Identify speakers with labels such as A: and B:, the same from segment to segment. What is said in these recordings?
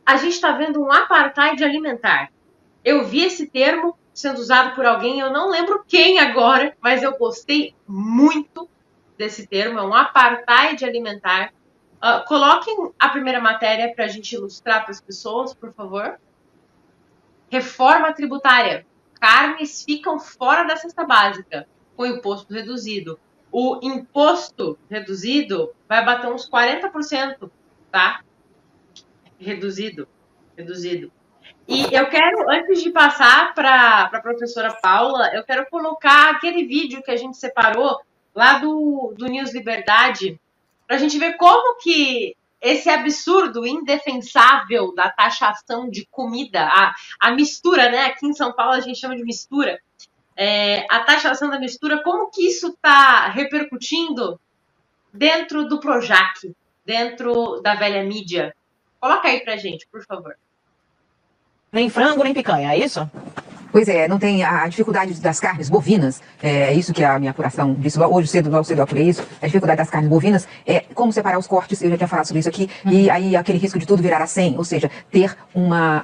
A: a gente está vendo um apartheid alimentar. Eu vi esse termo sendo usado por alguém, eu não lembro quem agora, mas eu gostei muito desse termo, é um apartheid alimentar. Coloquem a primeira matéria para a gente ilustrar para as pessoas, por favor. Reforma tributária. Carnes ficam fora da cesta básica, com imposto reduzido. O imposto reduzido vai bater uns 40%, tá? Reduzido. E eu quero, antes de passar para a professora Paula, eu quero colocar aquele vídeo que a gente separou lá do News Liberdade, para a gente ver como que esse absurdo indefensável da taxação de comida, a mistura, né? Aqui em São Paulo a gente chama de mistura, a taxação da mistura, como que isso está repercutindo dentro do Projac, dentro da velha mídia? Coloca aí pra gente, por favor.
B: Nem frango, nem picanha, é isso?
C: Pois é, não tem a dificuldade das carnes bovinas, é isso que a minha apuração disse, logo cedo eu apurei isso, a dificuldade das carnes bovinas é como separar os cortes, eu já tinha falado sobre isso aqui, e aí aquele risco de tudo virar a 100, ou seja, ter uma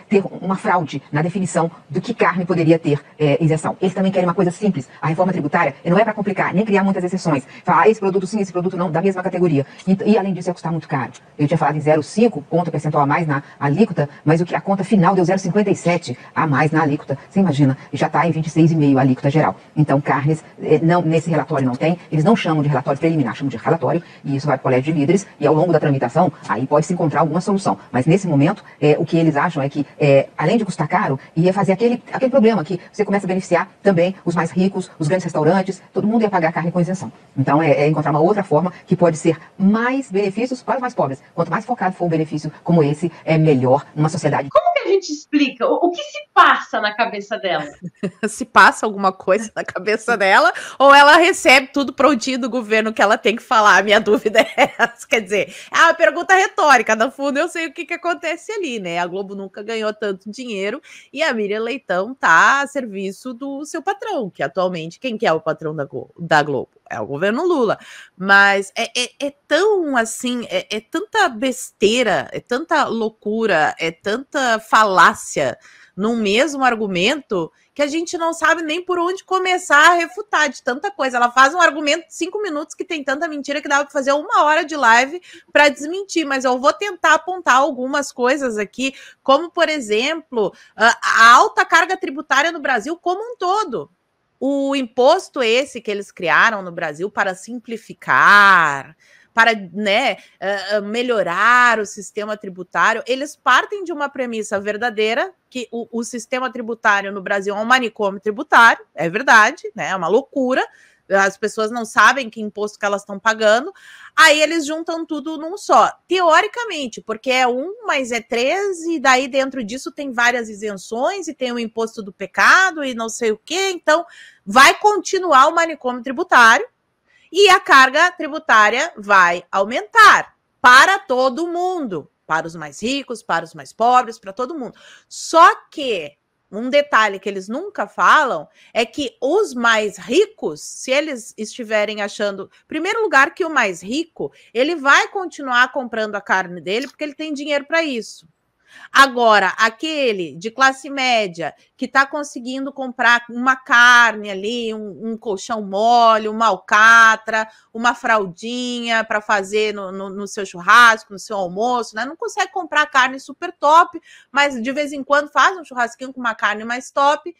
C: fraude na definição do que carne poderia ter isenção. Eles também querem uma coisa simples, a reforma tributária não é para complicar, nem criar muitas exceções, falar esse produto sim, esse produto não, da mesma categoria, e além disso ia custar muito caro. Eu tinha falado em 0,5 ponto percentual a mais na alíquota, mas a conta final deu 0,57 a mais na alíquota. Você imagina, já está em 26,5 a alíquota geral. Então, carnes, não, nesse relatório não tem, eles não chamam de relatório preliminar, chamam de relatório, e isso vai para o colégio de líderes, e ao longo da tramitação, aí pode-se encontrar alguma solução. Mas nesse momento, o que eles acham é que, além de custar caro, ia fazer aquele problema que você começa a beneficiar também os mais ricos, os grandes restaurantes, todo mundo ia pagar carne com isenção. Então, encontrar uma outra forma que pode ser mais benefícios para os mais pobres. Quanto mais focado for um benefício como esse, é melhor numa sociedade.
A: Como que a gente explica? O que se passa na cabeça dela?
D: Se passa alguma coisa na cabeça dela, ou ela recebe tudo prontinho do governo que ela tem que falar? A minha dúvida é essa. Quer dizer, é uma pergunta retórica. No fundo, eu sei o que acontece ali, né? A Globo nunca ganhou tanto dinheiro e a Miriam Leitão tá a serviço do seu patrão, que atualmente, quem que é o patrão da Globo? É o governo Lula. Mas é tão assim, é tanta besteira, é tanta loucura, é tanta falácia num mesmo argumento que a gente não sabe nem por onde começar a refutar de tanta coisa. Ela faz um argumento de 5 minutos que tem tanta mentira que dava para fazer 1 hora de live para desmentir, mas eu vou tentar apontar algumas coisas aqui, como, por exemplo, a alta carga tributária no Brasil como um todo. O imposto esse que eles criaram no Brasil para simplificar, para, né, melhorar o sistema tributário, eles partem de uma premissa verdadeira, que o sistema tributário no Brasil é um manicômio tributário, é verdade, né, é uma loucura, as pessoas não sabem que imposto que elas estão pagando, aí eles juntam tudo num só, teoricamente, porque é 1 mais 3, e daí dentro disso tem várias isenções, e tem o imposto do pecado, e não sei o quê, então vai continuar o manicômio tributário, e a carga tributária vai aumentar para todo mundo, para os mais ricos, para os mais pobres, para todo mundo. Só que um detalhe que eles nunca falam é que os mais ricos, se eles estiverem achando, em primeiro lugar, que o mais rico, ele vai continuar comprando a carne dele porque ele tem dinheiro para isso. Agora, aquele de classe média que está conseguindo comprar uma carne ali, um colchão mole, uma alcatra, uma fraldinha para fazer no seu churrasco, no seu almoço, né? Não consegue comprar carne super top, mas de vez em quando faz um churrasquinho com uma carne mais top.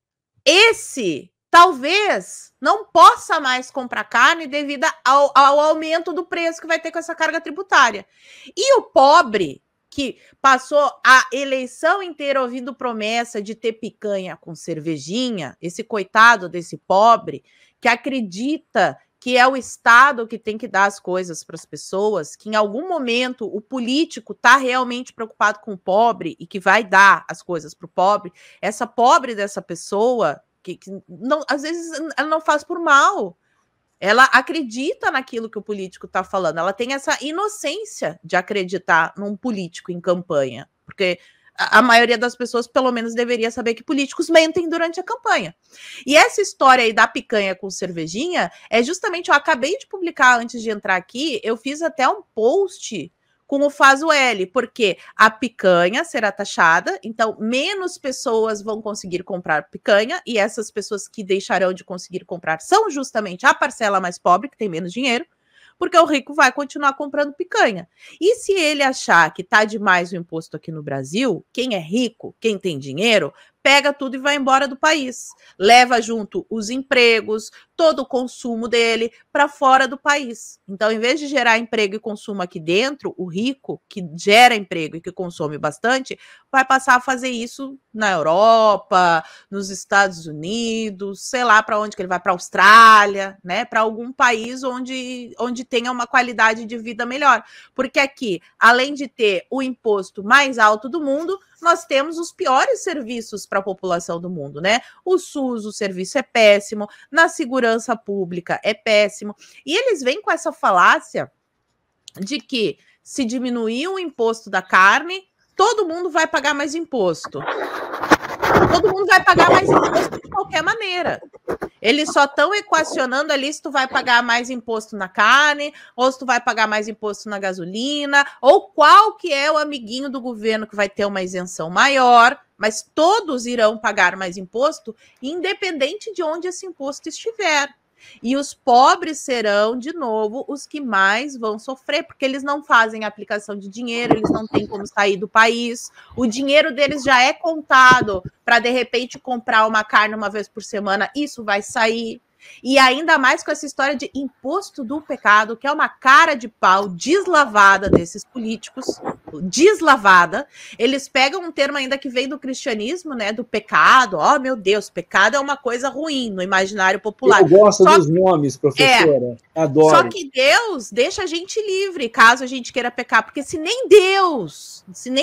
D: Esse talvez não possa mais comprar carne devido ao aumento do preço que vai ter com essa carga tributária. E o pobre, que passou a eleição inteira ouvindo promessa de ter picanha com cervejinha, esse coitado desse pobre, que acredita que é o Estado que tem que dar as coisas para as pessoas, que em algum momento o político está realmente preocupado com o pobre e que vai dar as coisas para o pobre, essa pobre dessa pessoa, que não, às vezes ela não faz por mal, ela acredita naquilo que o político está falando, ela tem essa inocência de acreditar num político em campanha, porque a maioria das pessoas, pelo menos, deveria saber que políticos mentem durante a campanha. E essa história aí da picanha com cervejinha é justamente, eu acabei de publicar antes de entrar aqui, eu fiz até um post com o Faso L, porque a picanha será taxada, então menos pessoas vão conseguir comprar picanha, e essas pessoas que deixarão de conseguir comprar são justamente a parcela mais pobre, que tem menos dinheiro, porque o rico vai continuar comprando picanha. E se ele achar que tá demais o imposto aqui no Brasil, quem é rico, quem tem dinheiro, pega tudo e vai embora do país. Leva junto os empregos, todo o consumo dele para fora do país. Então, em vez de gerar emprego e consumo aqui dentro, o rico, que gera emprego e que consome bastante, vai passar a fazer isso na Europa, nos Estados Unidos, sei lá para onde que ele vai, para a Austrália, né? Para algum país onde tenha uma qualidade de vida melhor. Porque aqui, além de ter o imposto mais alto do mundo, nós temos os piores serviços para a população do mundo, né? O SUS, o serviço é péssimo, na segurança pública é péssimo. E eles vêm com essa falácia de que se diminuir o imposto da carne, todo mundo vai pagar mais imposto. Todo mundo vai pagar mais imposto de qualquer maneira. Eles só estão equacionando ali se tu vai pagar mais imposto na carne, ou se tu vai pagar mais imposto na gasolina, ou qual que é o amiguinho do governo que vai ter uma isenção maior, mas todos irão pagar mais imposto, independente de onde esse imposto estiver. E os pobres serão, de novo, os que mais vão sofrer, porque eles não fazem aplicação de dinheiro, eles não têm como sair do país, o dinheiro deles já é contado para, de repente, comprar uma carne uma vez por semana, isso vai sair. E ainda mais com essa história de imposto do pecado, que é uma cara de pau deslavada desses políticos, deslavada. Eles pegam um termo ainda que vem do cristianismo, né, do pecado. Oh, meu Deus, pecado é uma coisa ruim no imaginário popular.
E: Eu gosto dos nomes, professora. Adoro.
D: Só que Deus deixa a gente livre, caso a gente queira pecar, porque se nem Deus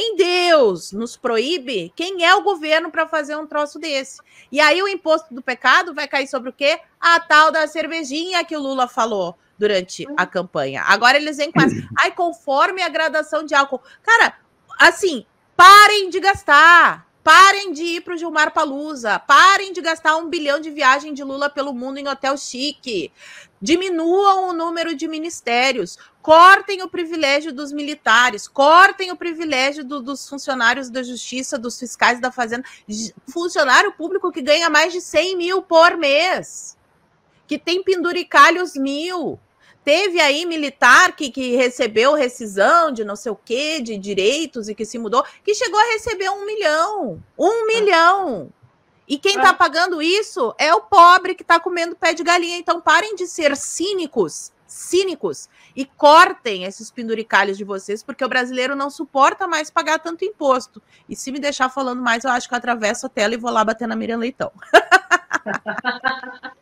D: nos proíbe, quem é o governo para fazer um troço desse? E aí o imposto do pecado vai cair sobre o quê? A tal da cervejinha que o Lula falou durante a campanha. Agora eles vêm com essa, conforme a gradação de álcool. Cara, assim, parem de gastar. Parem de ir pro Gilmar Palusa. Parem de gastar 1 bilhão de viagem de Lula pelo mundo em hotel chique. Diminuam o número de ministérios. Cortem o privilégio dos militares. Cortem o privilégio dos funcionários da justiça, dos fiscais da fazenda. Funcionário público que ganha mais de 100 mil por mês. Que tem penduricalhos 1.000. Teve aí militar que recebeu rescisão de não sei o quê, de direitos e que se mudou, que chegou a receber 1 milhão. 1 milhão. E quem tá pagando isso é o pobre que tá comendo pé de galinha. Então parem de ser cínicos e cortem esses penduricalhos de vocês, porque o brasileiro não suporta mais pagar tanto imposto. E se me deixar falando mais, eu acho que eu atravesso a tela e vou lá bater na Miriam Leitão.